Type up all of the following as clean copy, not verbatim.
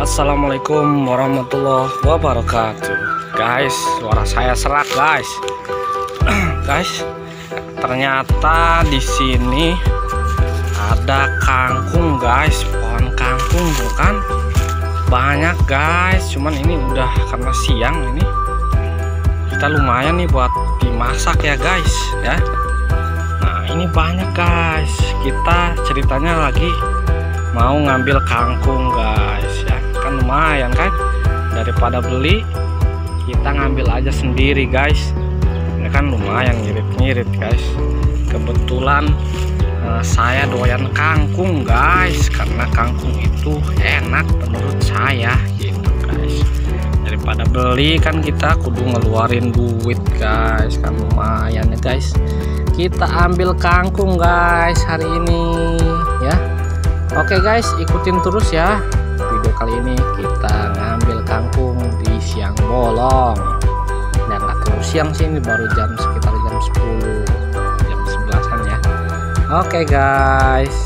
Assalamualaikum warahmatullahi wabarakatuh. Guys, suara saya serak guys. Guys, ternyata di sini ada kangkung guys, pohon kangkung bukan banyak guys. Cuman ini udah karena siang ini kita lumayan nih buat dimasak ya guys ya. Nah ini banyak guys. Kita ceritanya lagi mau ngambil kangkung guys ya, kan lumayan kan, daripada beli kita ngambil aja sendiri guys. Ini kan lumayan ngirit-ngirit guys. Kebetulan saya doyan kangkung guys, karena kangkung itu enak menurut saya gitu guys. Daripada beli kan kita kudu ngeluarin duit guys, kan lumayan ya guys. Kita ambil kangkung guys hari ini ya. Oke guys, ikutin terus ya. Video kali ini kita ngambil kangkung di siang bolong. Dan nggak terlalu siang sih, ini baru sekitar jam 10, jam 11-an ya. Oke guys,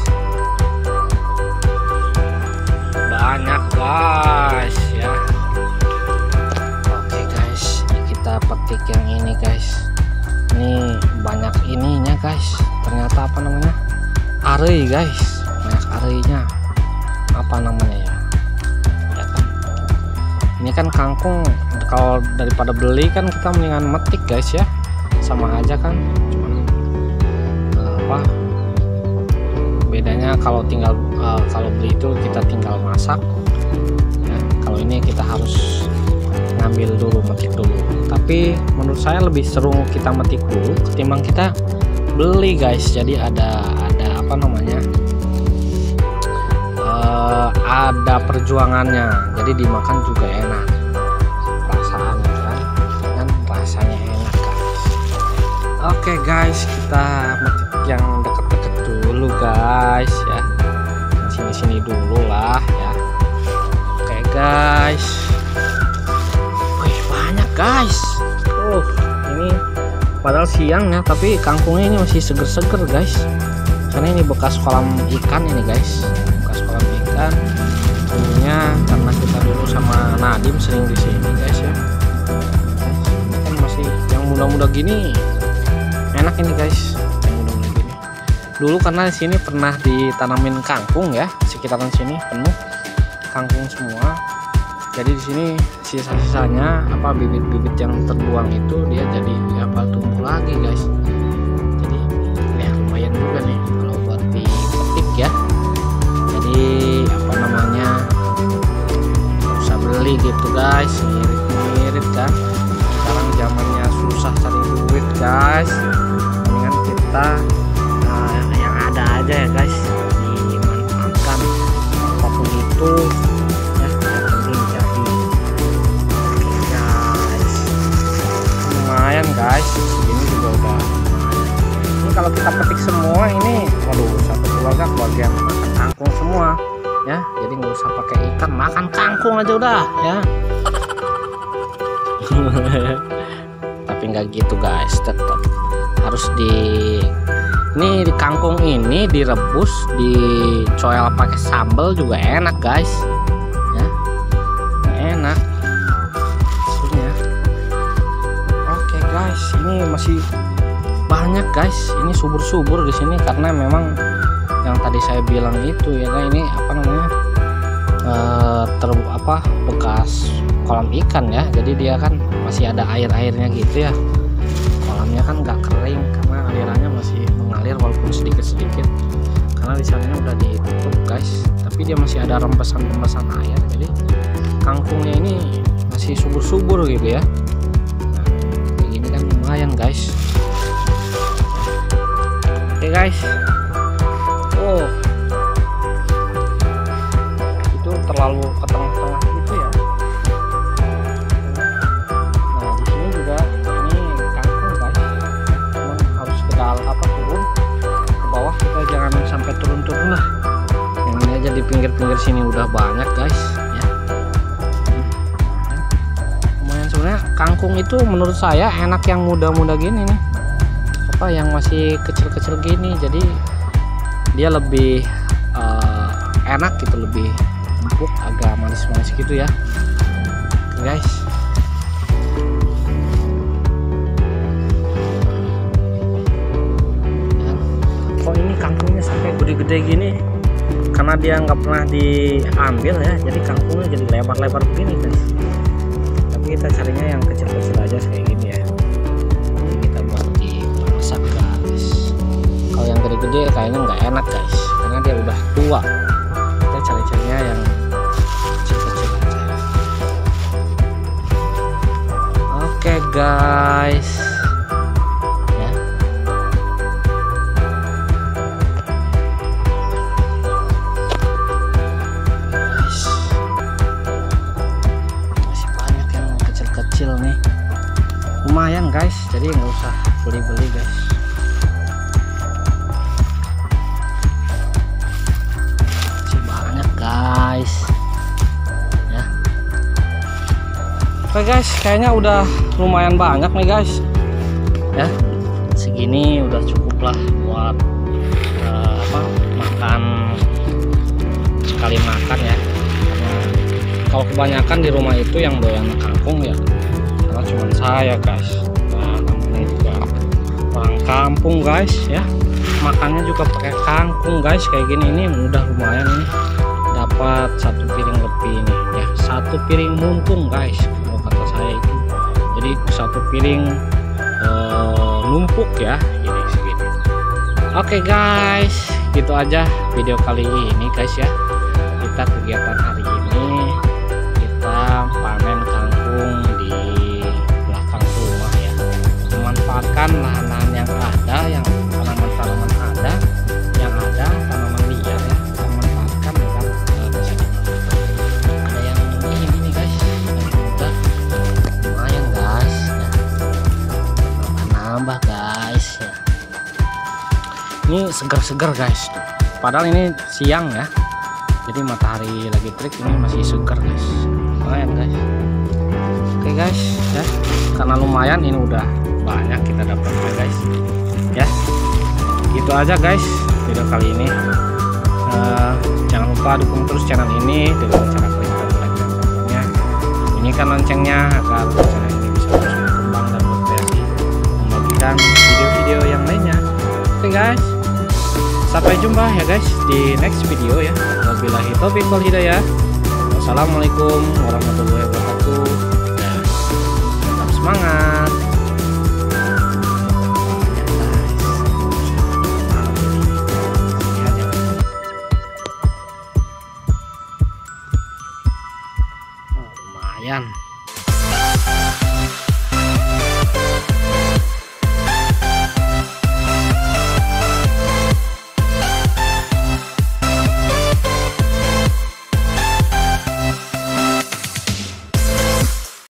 banyak guys ya. Oke guys, kita petik yang ini guys. Ini banyak ininya guys. Ternyata apa namanya? Arei guys. Banyak arenya, apa namanya ya, ya kan? Ini kan kangkung, kalau daripada beli kan kita mendingan metik guys ya, sama aja kan. Cuman apa bedanya kalau kalau beli itu kita tinggal masak ya, kalau ini kita harus ngambil dulu, metik dulu. Tapi menurut saya lebih seru kita metik dulu ketimbang kita beli guys. Jadi ada apa namanya, ada perjuangannya, jadi dimakan juga enak perasaannya kan, dan rasanya enak guys. Oke guys, kita metik yang deket-deket dulu guys ya, sini-sini dulu lah ya. Oke guys, wih banyak guys. Ini padahal siang ya, tapi kangkungnya ini masih seger-seger guys, karena ini bekas kolam ikan ini guys, bekas kolam ikan. Ininya karena kita dulu sama Nadim sering di sini guys ya. Ini kan masih yang muda-muda gini enak ini guys, yang muda-muda gini. Dulu karena di sini pernah ditanamin kangkung ya, sekitaran sini penuh kangkung semua. Jadi di sini sisa-sisanya apa bibit-bibit yang terbuang itu dia jadi apa tumbuh lagi guys. Jadi ya lumayan juga nih kalau buat dipetik ya. Jadi apa namanya, nggak usah beli gitu guys, ngirit-ngirit kan. Sekarang zamannya susah cari duit guys, mendingan kita yang ada aja ya guys, dimanfaatkan apapun itu ya, yang penting jadi. Oke guys, lumayan guys, segini juga udah lumayan. Ini kalau kita petik semua ini, waduh, satu keluarga yang makan kangkung semua ya. Jadi nggak usah pakai ikan, makan kangkung aja udah ya. Tapi nggak gitu guys, tetap harus di kangkung ini direbus, dicoel pakai sambal juga enak guys ya, enak hasilnya. Oke guys, ini masih banyak guys, ini subur-subur di sini karena memang yang tadi saya bilang itu ya kan, ini apa namanya, bekas kolam ikan ya. Jadi dia kan masih ada air-airnya gitu ya, kolamnya kan nggak kering karena alirannya masih mengalir walaupun sedikit-sedikit, karena di sana udah ditutup guys, tapi dia masih ada rembesan-rembesan air. Jadi kangkungnya ini masih subur-subur gitu ya. Nah, kayak gini kan lumayan guys. Oke guys, itu terlalu ke tengah-tengah gitu ya. Nah di sini juga ini kangkung guys, cuman harus ke dalam turun ke bawah, kita jangan sampai turun-turun lah. Yang ini aja di pinggir-pinggir sini udah banyak guys ya. Lumayan sebenarnya kangkung itu menurut saya enak yang muda-muda gini nih, apa yang masih kecil-kecil gini. Jadi dia lebih enak gitu, lebih empuk, agak manis-manis gitu ya. Oke guys. Kok ini kangkungnya sampai gede-gede gini? Karena dia nggak pernah diambil ya, jadi kangkungnya jadi lebar-lebar begini guys. Tapi kita carinya yang kecil-kecil aja kayak gini ya. Ini kita buat dimasak guys. Kalau yang gede-gede kayaknya nggak enak guys, karena dia udah tua. Kita cari-carinya yang kecil-kecil aja. Oke guys. Nih lumayan guys, jadi nggak usah beli-beli guys. Masih banyak guys ya. Oke guys, kayaknya udah lumayan banyak nih guys ya. Segini udah cukup lah buat makan sekali makan ya. Karena kalau kebanyakan di rumah itu yang doyan kangkung ya cuma saya guys. Nah, namanya juga orang kampung guys ya, makannya juga pakai kangkung guys. Kayak gini ini udah lumayan nih, dapat 1 piring lebih nih ya, 1 piring muntung guys kalau kata saya itu. Jadi 1 piring numpuk ya, ini segini. Oke guys, gitu aja video kali ini guys ya. Kita kegiatan hari ini kita panen kangkung di memanfaatkan lahan-lahan yang ada, yang tanaman-tanaman ada, yang ada tanaman liar ya, kita manfaatkan dengan bisa ada yang ini guys, yang udah lumayan guys ya, nambah guys ya. Ini segar-segar guys tuh. Padahal ini siang ya, jadi matahari lagi terik, ini masih segar guys, lumayan guys. Oke guys ya, karena lumayan ini udah banyak kita dapatkan guys ya. Gitu aja guys video kali ini. Jangan lupa dukung terus channel ini dengan cara klik like dan komennya, bunyikan loncengnya agar channel ini bisa terus berkembang dan berkreasi membagikan video-video yang lainnya. Oke guys, sampai jumpa ya guys di next video ya. Wabillahi taufiq wal hidayah. Wassalamualaikum warahmatullahi wabarakatuh. Dan tetap semangat. Lumayan.